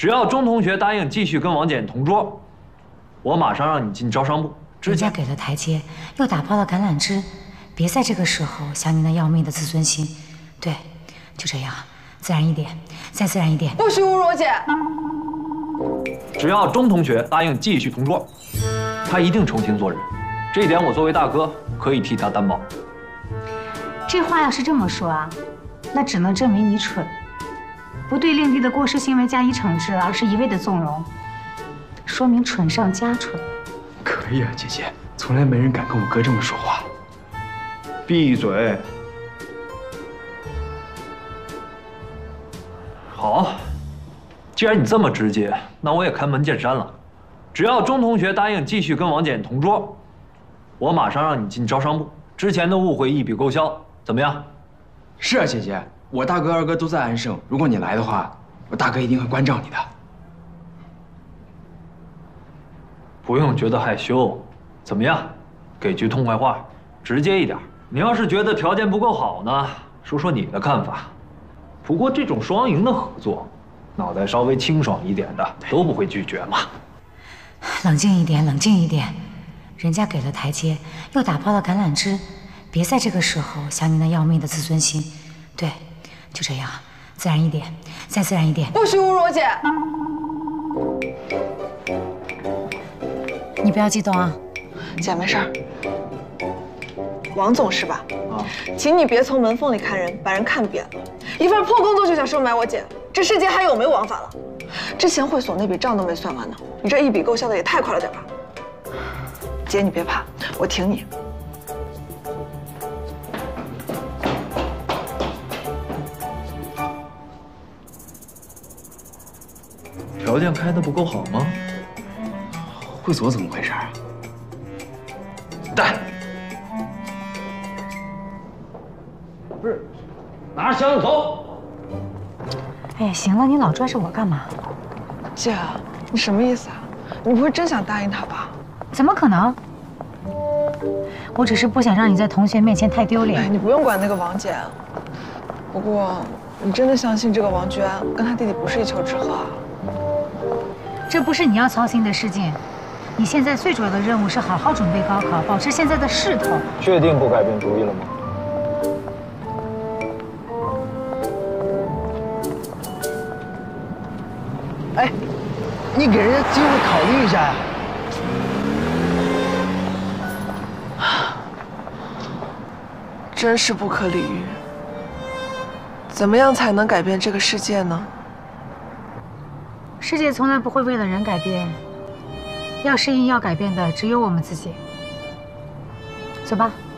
只要钟同学答应继续跟王简同桌，我马上让你进招商部。 人家给了台阶，又打抛了橄榄枝，别在这个时候想你那要命的自尊心。对，就这样，自然一点，再自然一点。 不许侮辱我姐！ 只要钟同学答应继续同桌，他一定重新做人。这一点我作为大哥可以替他担保。 这话要是这么说啊，那只能证明你蠢，不对令弟的过失行为加以惩治，而是一味的纵容，说明蠢上加蠢。 可以啊，姐姐，从来没人敢跟我哥这么说话。 闭嘴！好，既然你这么直接，那我也开门见山了。只要钟同学答应继续跟王简同桌，我马上让你进招商部。之前的误会一笔勾销，怎么样？ 是啊，姐姐，我大哥二哥都在安盛，如果你来的话，我大哥一定会关照你的。 不用觉得害羞，怎么样？给句痛快话，直接一点。你要是觉得条件不够好呢，说说你的看法。不过这种双赢的合作，脑袋稍微清爽一点的都不会拒绝嘛。 冷静一点，冷静一点。人家给了台阶，又打抛了橄榄枝，别在这个时候想你那要命的自尊心。对，就这样，自然一点，再自然一点。 不许侮辱我姐！ 你不要激动啊， 姐没事儿。王总是吧？啊，请你别从门缝里看人，把人看扁了。一份破工作就想收买我姐，这世界还有没有王法了？之前会所那笔账都没算完呢，你这一笔勾销的也太快了点吧？姐，你别怕，我挺你。 条件开得不够好吗？ 会所怎么回事啊？ 带。不是，拿着箱子走。 哎呀，行了，你老拽着我干嘛？ 姐，你什么意思啊？你不会真想答应他吧？ 怎么可能？我只是不想让你在同学面前太丢脸。 哎，你不用管那个王简。不过，你真的相信这个王娟跟他弟弟不是一丘之貉啊？ 这不是你要操心的事情。你现在最主要的任务是好好准备高考，保持现在的势头。 确定不改变主意了吗？ 哎，你给人家机会考虑一下呀！ 真是不可理喻。怎么样才能改变这个世界呢？ 世界从来不会为了人改变，要适应、要改变的只有我们自己。走吧。